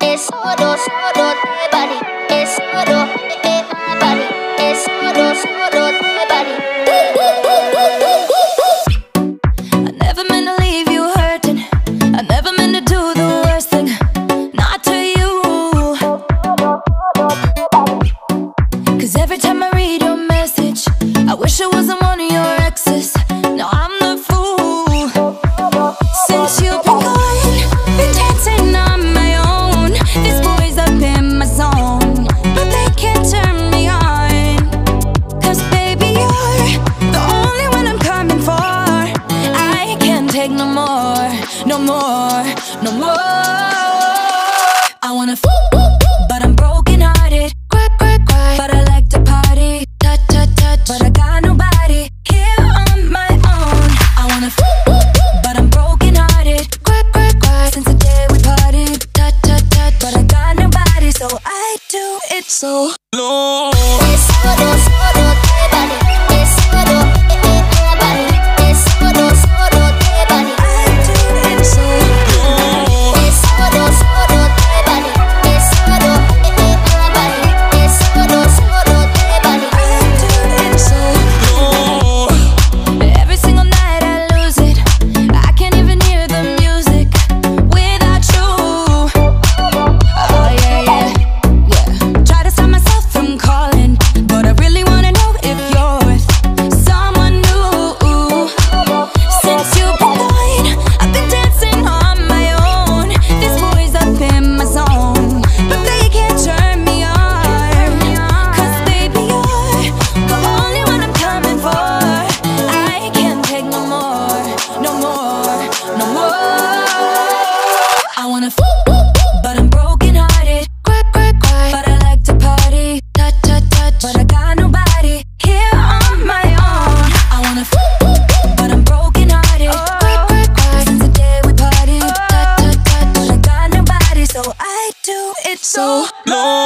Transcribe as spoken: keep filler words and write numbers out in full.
es solo, solo de Bali, es solo de Bali, es solo, solo de Bali. I never meant to leave you hurting. I never meant to do the worst thing, not to you. Cause every time I read your message, I wish I wasn't one of your exes. No, I'm the fool. Since you've been gone, been dancing on my own. This boy's up in my zone, but they can't turn me on. Cause baby, you're the only one I'm coming for. I can't take no more, no more, no more. I wanna f, but I'm broken hearted. Cry, cry, cry, but I like to party. Touch, touch, touch, but I got nobody here on my own. I wanna f, but I'm broken hearted. Cry, cry, cry, since the day we parted. Touch, touch, touch, but I got nobody, so I do it so low. Es solo, solo de Bali, es solo de Bali, es solo, solo de Bali. I do it so low. Es solo, solo de Bali, es solo de Bali, es solo, solo de Bali. I do it so low. Every single night I lose it. I can't even hear the music without you. Oh yeah, yeah, yeah. Try to stop myself from calling, but I really wanna know if you're with someone new. Since you've been gone, I've been dancing on my own. This boy's up in my zone, but they can't turn me on. Cause baby, you're the only one I'm coming for. I can't take no more, no more, no more. I wanna f, but I'm broken hearted. Cry, cry, cry, but I like to party. Touch, touch, touch, but I got nobody here on my own. I wanna f, but I'm broken hearted. Cry, cry, cry, since the day we parted. Touch, touch, touch, but I got nobody, so I do it so low.